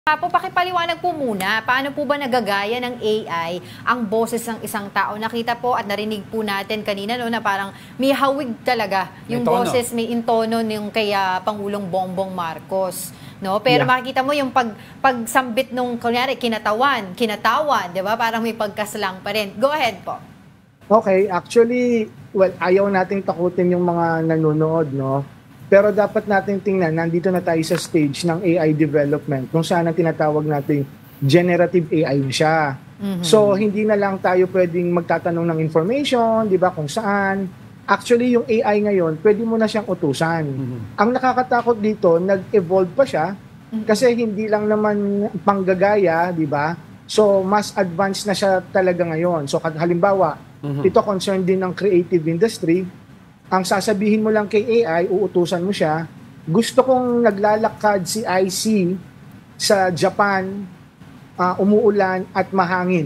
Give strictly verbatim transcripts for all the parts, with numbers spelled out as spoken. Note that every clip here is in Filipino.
Ah, po, pakipaliwanag po muna, paano po ba nagagaya ng A I ang boses ng isang tao? Nakita po at narinig po natin kanina no, na parang may hawig talaga yung May tono. boses, may intono ng kaya Pangulong Bongbong Marcos. No? Pero Yeah. makikita mo yung pag, pagsambit nung, kunyari, kinatawan, kinatawan, di ba? Parang may pagkaslang pa rin. Go ahead po. Okay, actually, well, ayaw nating takutin yung mga nanonood, no? Pero dapat natin tingnan, nandito na tayo sa stage ng A I development kung saan ang tinatawag natin generative A I na siya. Mm-hmm. So, hindi na lang tayo pwedeng magtatanong ng information, di ba, kung saan. Actually, yung A I ngayon, pwede mo na siyang utusan. Mm-hmm. Ang nakakatakot dito, nag-evolve pa siya kasi hindi lang naman panggagaya, di ba? So, mas advanced na siya talaga ngayon. So, halimbawa, Mm-hmm. ito concerned din ng creative industry. Ang sasabihin mo lang kay A I, uutusan mo siya, gusto kong naglalakad si I C sa Japan, uh, umuulan at mahangin.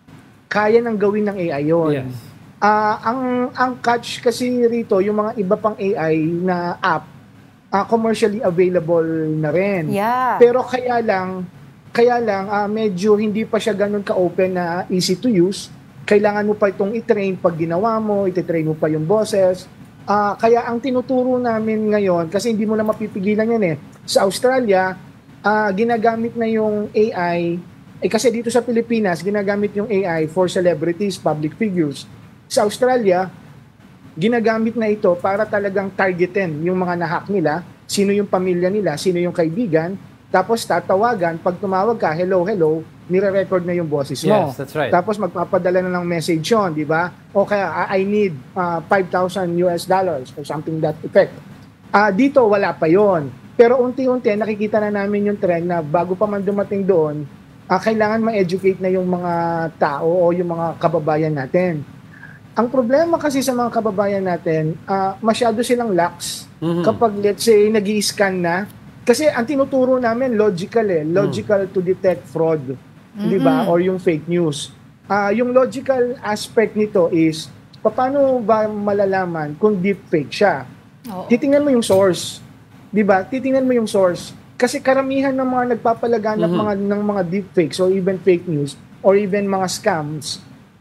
Kaya nang gawin ng A I yun. Yes. Uh, ang, ang catch kasi rito, yung mga iba pang A I na app, uh, commercially available na rin. Yeah. Pero kaya lang, kaya lang uh, medyo hindi pa siya ganun ka-open na easy to use. Kailangan mo pa itong i-train pag ginawa mo, iti-train mo pa yung boses. Uh, kaya ang tinuturo namin ngayon, kasi hindi mo na mapipigilan yan eh, sa Australia, uh, ginagamit na yung A I, eh kasi dito sa Pilipinas, ginagamit yung A I for celebrities, public figures. Sa Australia, ginagamit na ito para talagang targetin yung mga nahack nila, sino yung pamilya nila, sino yung kaibigan, tapos tatawagan, pag tumawag ka, hello, hello, nire-record na yung boses mo. Yes, that's right. Tapos magpapadala na ng message yun, di ba? O kaya, I need uh, five thousand U S dollars or something that effect. Uh, dito, wala pa yon. Pero unti-unti, nakikita na namin yung trend na bago pa man dumating doon, uh, kailangan ma-educate na yung mga tao o yung mga kababayan natin. Ang problema kasi sa mga kababayan natin, uh, masyado silang lax. Mm-hmm. Kapag, let's say, nag-i-scan na, kasi ang tinuturo namin, logical eh. Logical mm. to detect fraud. Mm-hmm. Di ba? Or yung fake news. Uh, yung logical aspect nito is, paano ba malalaman kung deepfake siya? Oo. Titingnan mo yung source. Di ba? Titingnan mo yung source. Kasi karamihan ng mga nagpapalaganap mm-hmm. mga, ng mga deepfakes or even fake news or even mga scams,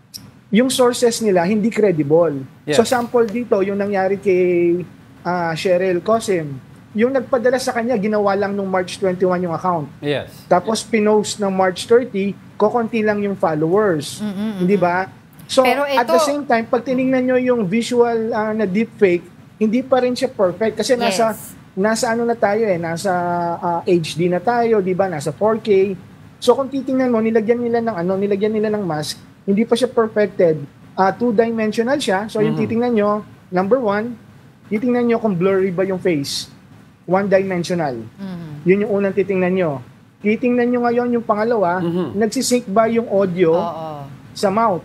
yung sources nila hindi credible. Yes. So sample dito, yung nangyari kay uh, Cheryl Cosim, yung nagpadala sa kanya, ginawa lang nung March twenty-one yung account. Yes. Tapos pinost ng March thirty, kokonti lang yung followers. Mm-mm. Hindi ba? So, Pero at ito- the same time, pag tinignan nyo yung visual uh, na deepfake, hindi pa rin siya perfect. Kasi nasa, Yes. nasa ano na tayo eh, nasa uh, H D na tayo, di ba? Nasa four K. So, kung titingnan mo, nilagyan nila ng ano, nilagyan nila ng mask, hindi pa siya perfected. Uh, two-dimensional siya. So, yung Mm-hmm. titingnan nyo, number one, titingnan nyo kung blurry ba yung face. One-dimensional. Mm-hmm. Yun yung unang titingnan nyo. Titingnan nyo ngayon yung pangalawa, Mhm. nagsisync ba yung audio Oo. sa mouth?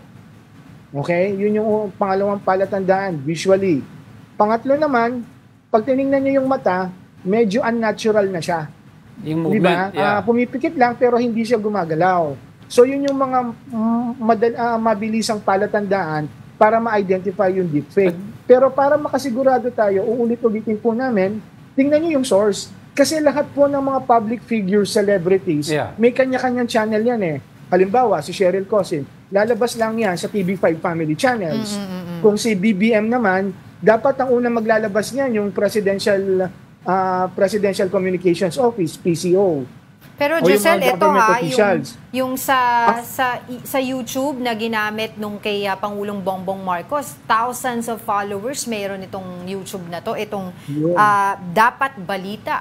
Okay? Yun yung pangalawang palatandaan, visually. Pangatlo naman, pag tinignan nyo yung mata, medyo unnatural na siya. Yung Di ba? movement, yeah. Ah, pumipikit lang pero hindi siya gumagalaw. So yun yung mga mm, madal- ah, mabilisang palatandaan para ma-identify yung deepfake. Pero para makasigurado tayo, uulit-ulitin po namin, tingnan nyo yung source. Kasi lahat po ng mga public figures, celebrities, Yeah. may kanya-kanyang channel yan eh. Halimbawa, si Cheryl Cosin, lalabas lang yan sa T V five family channels. Mm-mm-mm. Kung si B B M naman, dapat ang unang maglalabas niyan yung Presidential ah, Presidential Communications Office, P C O. Pero O yung Giselle, mga ito government ha, yung, officials. yung sa, Ah. sa sa YouTube na ginamit nung kay ah, Pangulong Bongbong Marcos, thousands of followers mayroon itong YouTube na to, itong Yun. ah, Dapat Balita.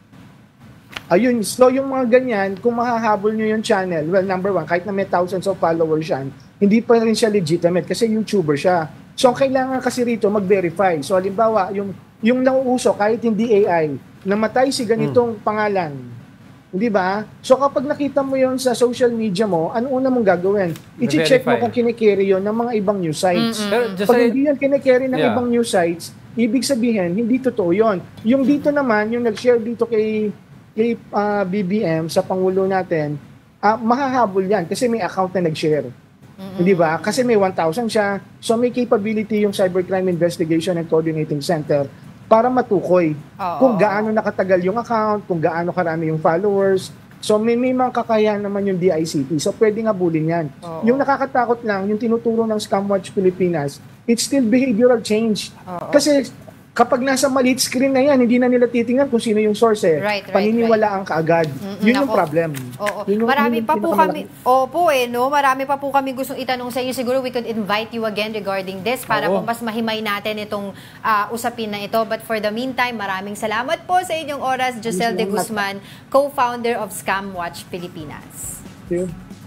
Ayun, so yung mga ganyan, kung mahahabol nyo yung channel, well, number one, kahit na may thousands of followers yan, hindi pa rin siya legitimate kasi YouTuber siya. So, ang kailangan kasi rito mag-verify. So, halimbawa, yung, yung nauuso, kahit hindi A I, namatay si ganitong pangalan. Di ba? So, kapag nakita mo yon sa social media mo, ano una mong gagawin? I-check mo Verify. kung kinikerry yun ng mga ibang news sites. Mm-mm. Pero just Pag say, hindi yan kinikerry ng Yeah. ibang news sites, ibig sabihin, hindi totoo yon. Yung dito naman, yung nag-share dito kay kay ah, B B M sa Pangulo natin, ah, mahahabol yan kasi may account na nag-share. Hindi ba? Kasi may one thousand siya. So may capability yung Cybercrime Investigation and Coordinating Center para matukoy Oo. kung gaano nakatagal yung account, kung gaano karami yung followers, So may, may mga kakayahan naman yung D I C T. So pwede nga bullying yan. Oo. Yung nakakatakot lang, yung tinuturo ng Scamwatch Pilipinas, it's still behavioral change. Oo. Kasi kapag nasa maliit screen na yan, hindi na nila titingnan kung sino yung source eh. Right, right, Paniniwalaan kaagad. Mm-mm, Yun yung ako. problem. Oo. Yun yung- Marami yun yung pa po pinakamalaki. kami, opo eh, no? Marami pa po kami gustong itanong sa inyo. Siguro we could invite you again regarding this para Oo. po mas mahimay natin itong ah, usapin na ito. But for the meantime, maraming salamat po sa inyong oras, Josel De Salamat. Guzman, co-founder of Scamwatch Pilipinas. Thank you.